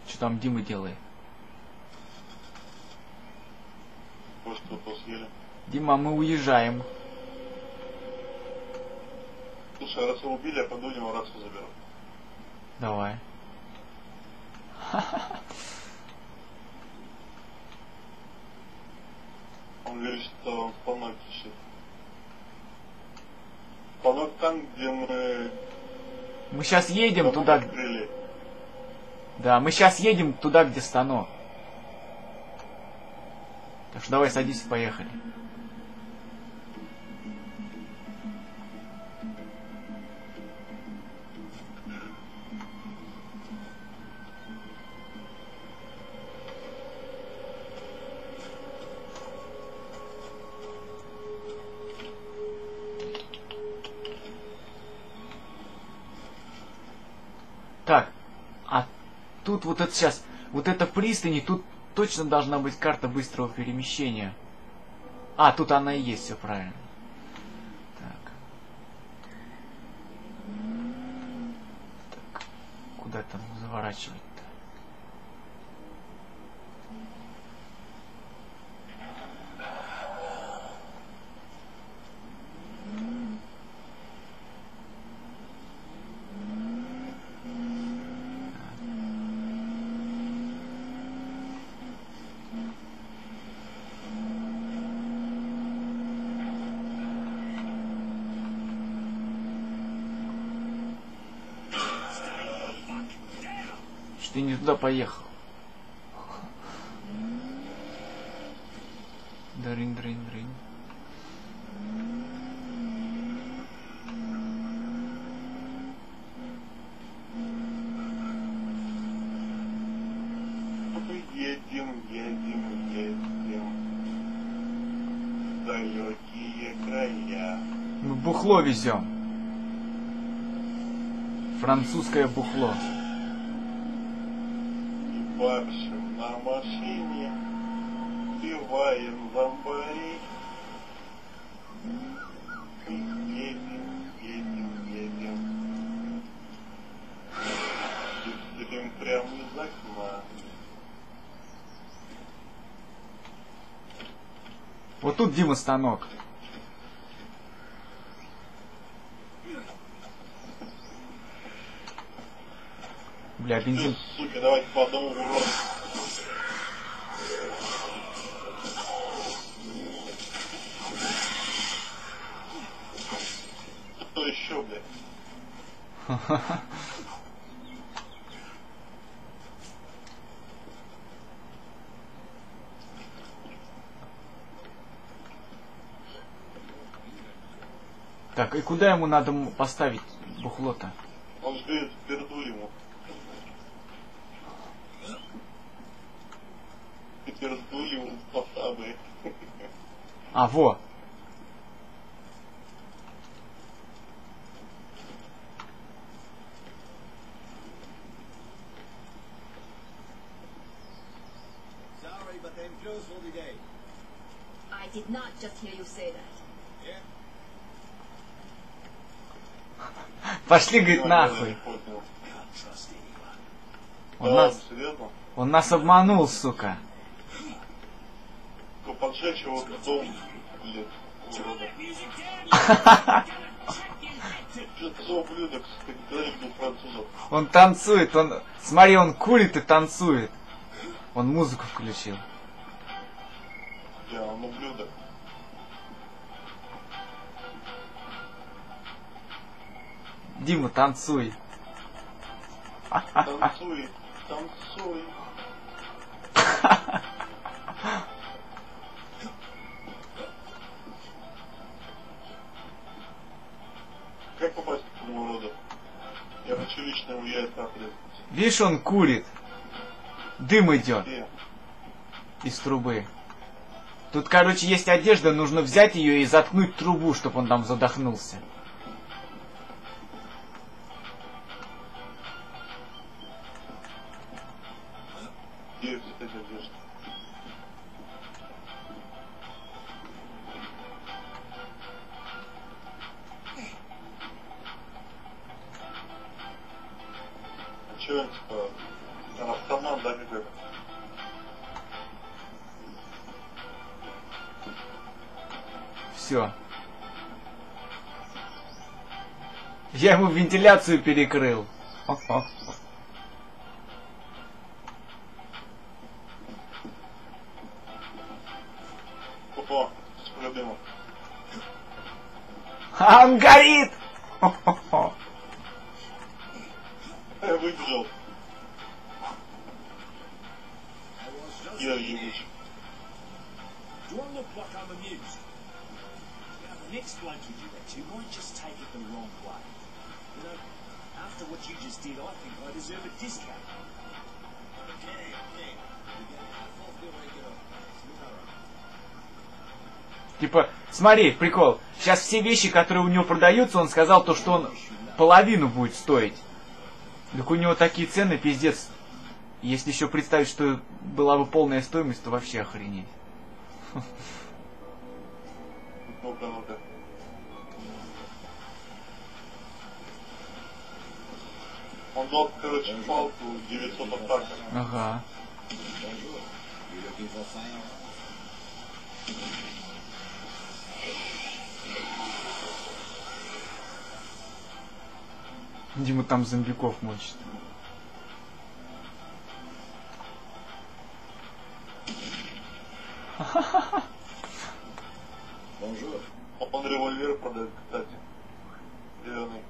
Что там Дима делает? Что-то съели. Дима, мы уезжаем. Слушай, раз его убили, я пойду у него рацию заберу. Давай. Он говорит, что он спанок ищет. Спанок там, где мы... Мы сейчас едем туда. Открыли. Да, мы сейчас едем туда, где станок. Так что давай садись и поехали. Так, а тут вот это сейчас, вот это пристани, тут точно должна быть карта быстрого перемещения. А, тут она и есть, все правильно. Так. Так, куда там заворачивать-то? Что ты не туда поехал? Дрынь. Едем. Далекие края. Мы бухло везем. Французское бухло. Маршем на машине, пиваем зомбарей. Едем. Едем прямо из окна. Вот тут, Дима, станок. Бля, бензин. Сука, давайте по одному урону. Что еще, блядь? Так, и куда ему надо поставить бухло-то? Он же говорит, перду ему. Перду ему по самые. А, во. Sorry, but them Jews will be dead. I did not just hear you say that. Yeah? Пошли, говорит, нахуй. Can't trust anyone. Он нас, Серьезно? он нас обманул, сука. То поджечь его в дом, блядь, урода. Что ты за ублюдок, ты говоришь, был французов. Он танцует, он... Смотри, он курит и танцует. Он музыку включил. Я, он ублюдок. Дима, танцуй. Танцуй. Как попасть к этому уроду? Я хочу лично его яйца отрезать. Видишь, он курит. Дым идет Где? из трубы. Тут, короче, есть одежда, нужно взять ее и заткнуть трубу, чтобы он там задохнулся. Где взять одежду? А чё он типа Она в команду, да, как это. Все. Я ему вентиляцию перекрыл. О, с проблемой. А он горит! Я выбежал. I was just Я ебуч. Do I look like I'm amused? Now, the next bloke you do that to might just take it the wrong way. You know, after what you just did, I think I deserve a discount. Okay, okay. We get half off the regular. Типа, смотри, прикол. Сейчас все вещи, которые у него продаются, он сказал то, что он половину будет стоить. Так у него такие цены, пиздец. Если еще представить, что была бы полная стоимость, то вообще охренеть. Ну-ка, ну-ка. Он дал, короче, палку 900 атак. Ага. Bonjour. You looking for fire? Дима там зомбиков мочит. Bonjour. Он револьвер продает, кстати. Зеленый.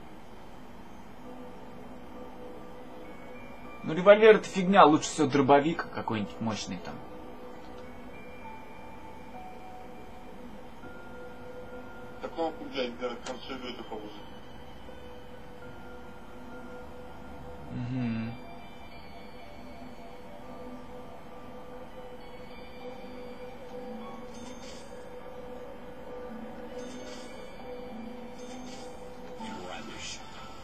Ну, револьвер это фигня, лучше всего дробовик какой-нибудь мощный там. Так он, блядь, к концу игры только будет. Угу. Rubbish.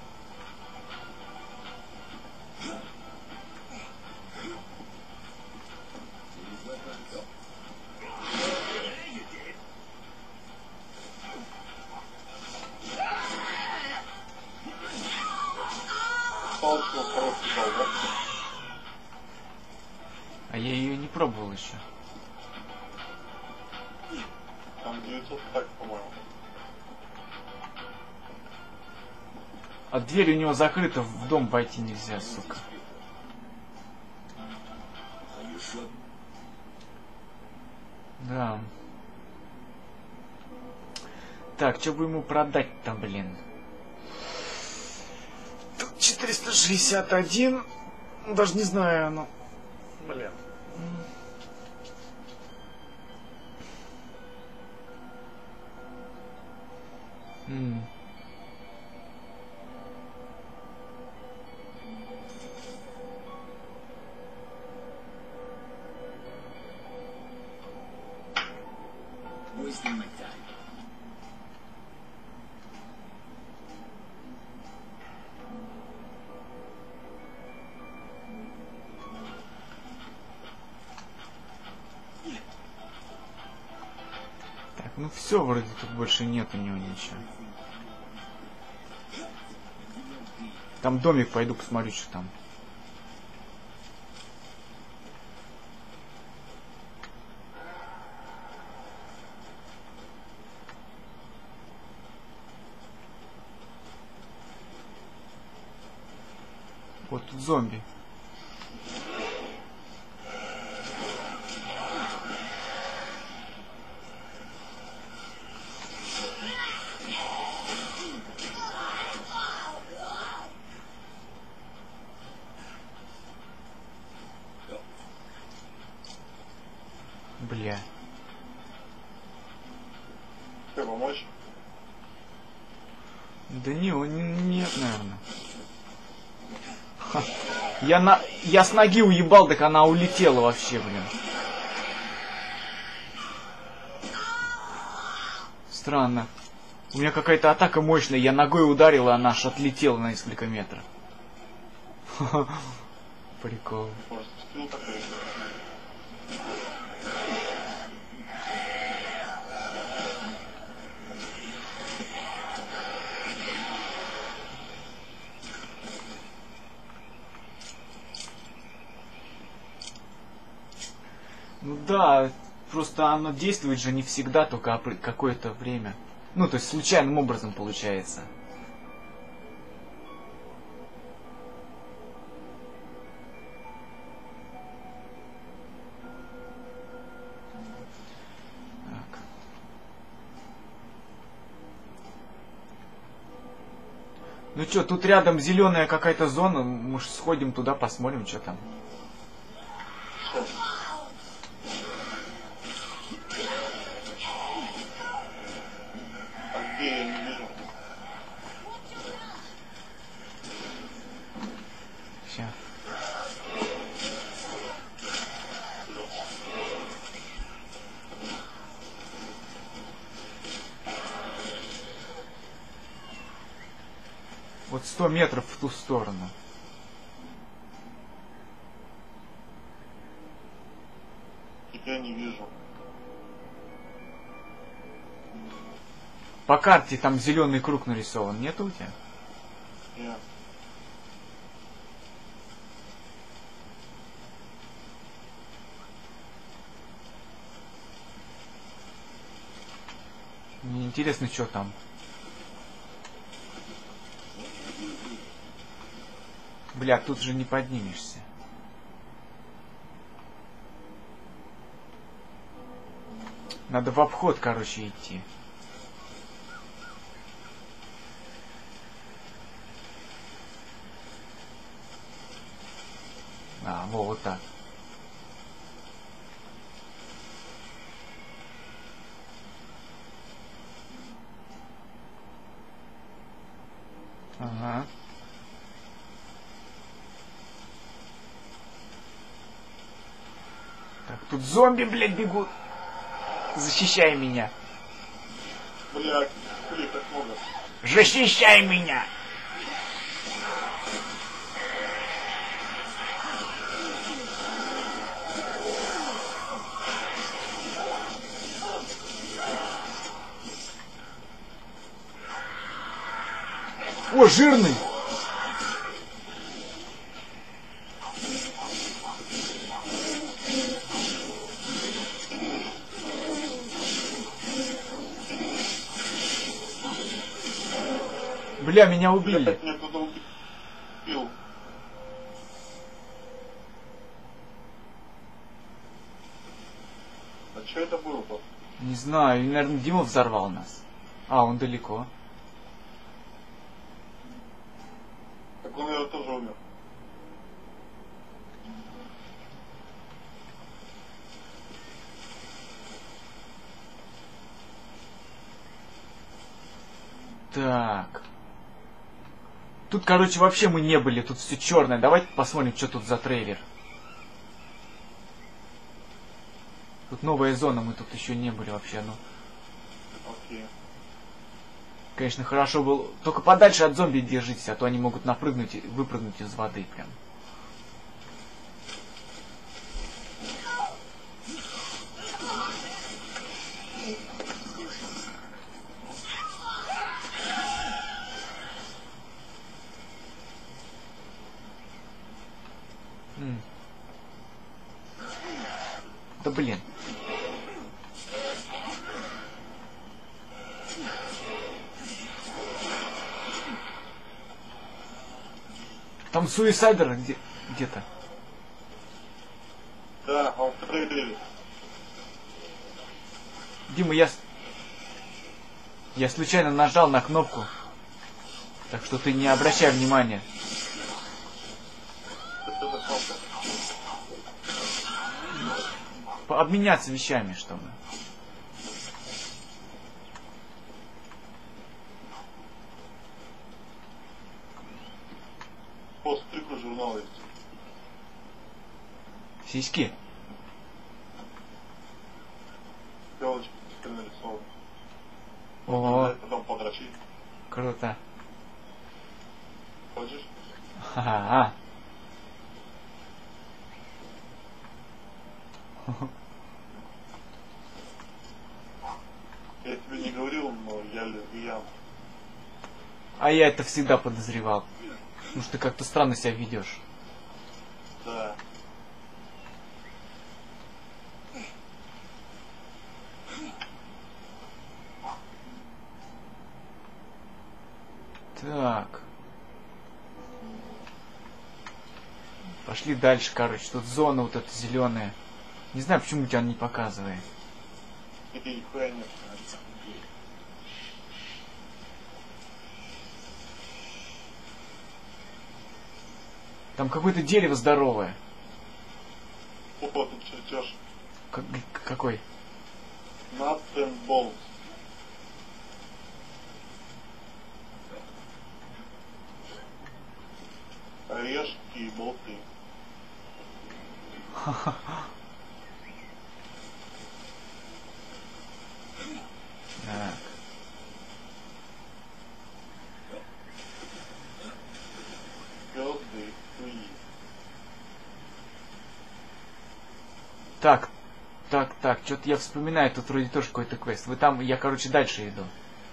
Палочку хороший дал, да? А я ее не пробовал еще. Там 900 атак, по-моему. А дверь у него закрыта, в дом войти нельзя, сука. Are you sure? Да. Так, что бы ему продать-то, блин? Тут 461. Даже не знаю, ну... Блин. Wasting my time. Так, ну все, вроде тут больше нет у него ничего. Там домик, пойду посмотрю, что там. Вот тут зомби. Бля. Что, помочь? Да не, нет, наверное. Ха. Я с ноги уебал, так она улетела вообще, блин. Странно. У меня какая-то атака мощная, я ногой ударил, и она аж отлетела на несколько метров. Прикол. Может, скилл такой? Ну да, просто оно действует же не всегда, только какое-то время. Ну, то есть случайным образом получается. Так. Ну чё, тут рядом зеленая какая-то зона, может сходим туда, посмотрим, что там. А где я не вижу? Ща. Вот 100 метров в ту сторону. Тебя не вижу. По карте там зеленый круг нарисован, нет у тебя? Нет. Мне интересно, что там. Бля, тут же не поднимешься. Надо в обход, короче, идти. А, вот так. Ага. Так, тут зомби, блядь, бегут. Защищай меня. Блядь, блин, так много. Защищай меня. О, жирный. Бля, меня убили. Блядь, меня кто-то убил. А что это было-то? Не знаю, наверное, Дима взорвал нас. А, он далеко. Так он, наверное, тоже умер. Так. Тут, короче, вообще мы не были, тут все черное. Давайте посмотрим, что тут за трейлер. Тут новая зона, мы тут еще не были вообще, ну. Окей. Конечно, хорошо было. Только подальше от зомби держитесь, а то они могут напрыгнуть и выпрыгнуть из воды прям. Да блин. Там суисайдер где-то. Да, он в трейлере. Дима, я случайно нажал на кнопку. Так что ты не обращай внимания. Что за кнопка? Обменяться вещами, чтобы. Пост прикру журнал есть. Сиськи. Телочки нарисованы. О, Потом подрочи. круто. Хочешь? Ха-ха. Я тебе не говорил, но я лесбиян. А я это всегда подозревал. Потому что ты как-то странно себя ведешь. Да. Пошли дальше, короче. Тут зона вот эта зеленая. Не знаю, почему у тебя не показывает. И нихуя нет. Там какое-то дерево здоровое. Опа, тут чертеж. Какой? Nuts and bolts. Орешки и болты. Так. Звезды, хуи. Так. Что-то я вспоминаю, тут вроде тоже какой-то квест. Вы там, я, короче, дальше иду.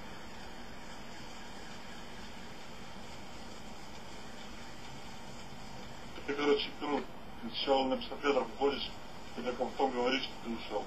Ты, короче, круто. Ты сначала на 50 метров уходишь, и только потом говоришь, что ты ушел.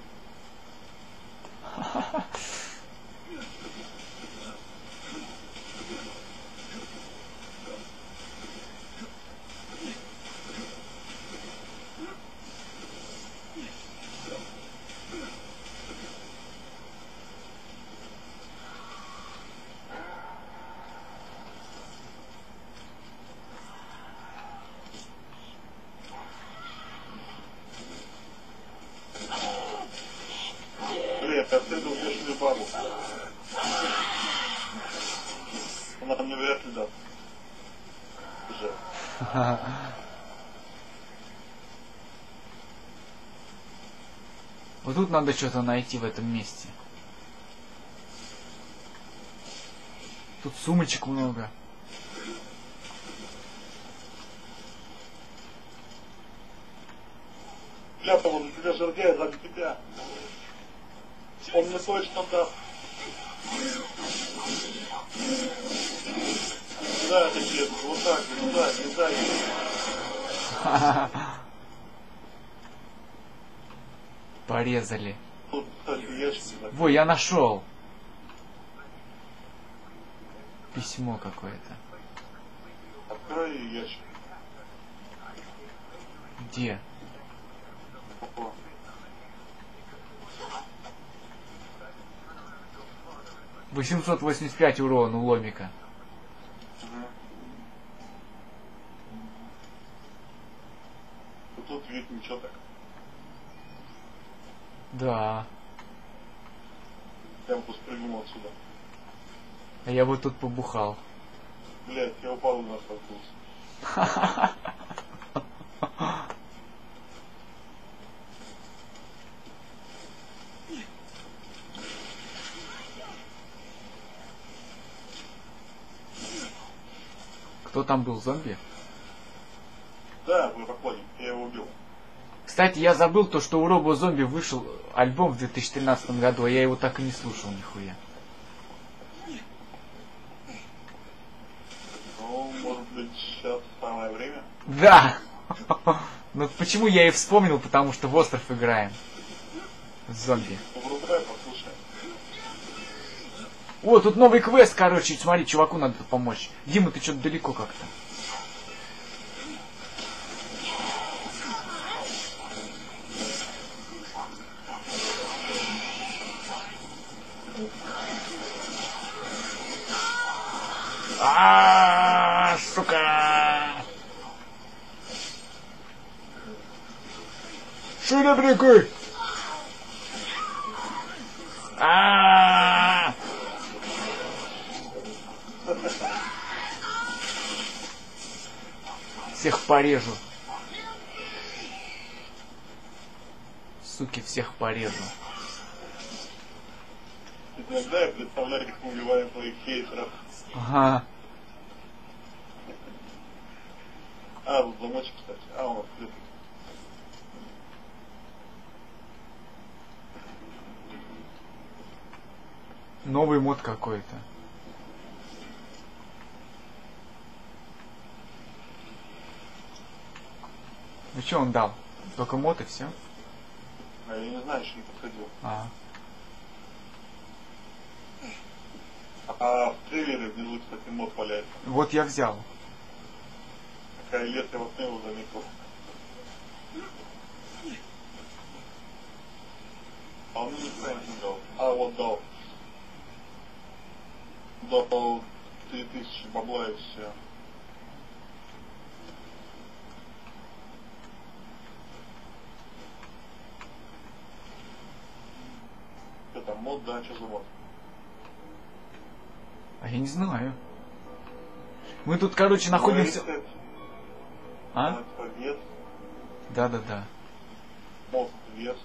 Блин, я отсюда убежали бабу. Она мне вряд ли даст. Уже. Вот тут надо что-то найти в этом месте. Тут сумочек много. Ляпа, вот у тебя жердяй сзади тебя. Он мне точно даст. Да, такие, вот так, не дай. Порезали. Тут, кстати, ящики. Во, я нашел. Письмо какое-то. Открой ящик. Где? Опа. — 885 урона у ломика. Тут вид ничего так. Да. Я бы спрыгнул отсюда. А я вот тут побухал. Блять, я упал на столкнулся. Кто там был, зомби? Да, мы проходим, я его убил. Кстати, я забыл то, что у Робо Зомби вышел альбом в 2013 году, а я его так и не слушал нихуя. Ну, может быть, сейчас самое время. Да! Ну почему я и вспомнил, потому что в остров играем. С зомби. Врубай, послушай. О, тут новый квест, короче, смотри, чуваку надо помочь. Дима, ты что-то далеко как-то. Сука! Шире Всех порежу. Суки, всех порежу. Иногда я представляю, как мы убиваем твоих хейтеров. Ага. А, вот замочек, кстати. А, он открыт. Новый мод какой-то. Ну что он дал? Только мод и все? А я не знаю, еще не подходил. А в трейлере внизу, кстати, мод валяется. Вот я взял. Какая лет я вот его заметил. вот дал. Дал 3000 бабла и все. Это мод, да, что за мод? А я не знаю. Мы тут, короче, находимся... А? Вес, Да-да-да. мод, вес.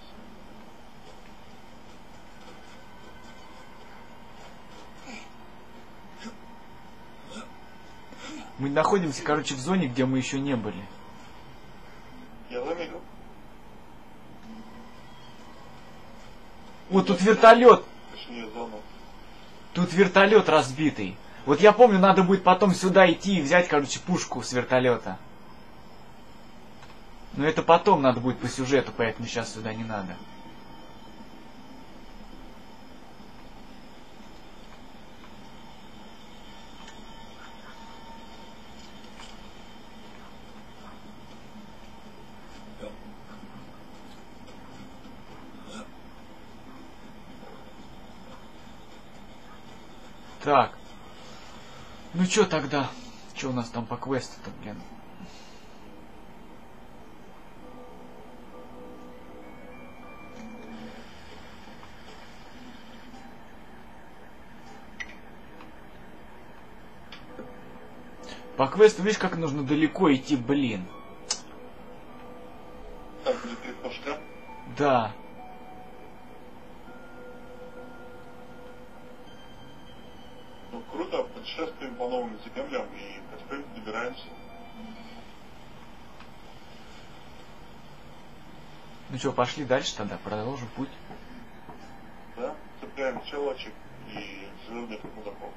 Мы находимся, короче, в зоне, где мы еще не были. Я заметил. Вот тут вертолет. Точнее, зону. Тут вертолет разбитый. Вот я помню, надо будет потом сюда идти и взять, короче, пушку с вертолета. Но это потом надо будет по сюжету, поэтому сейчас сюда не надо. Так. Ну чё тогда? Чё у нас там по квесту-то, блин? По квесту, видишь, как нужно далеко идти, блин. Так, будет 3 флажка. Да. Ну круто, путешествуем по новым землям и потихоньку добираемся. Ну что, пошли дальше тогда, продолжим путь. Да? Цепляем челочек и живем где-то мудаков.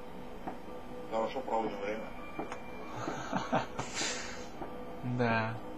Хорошо проводим время. Да.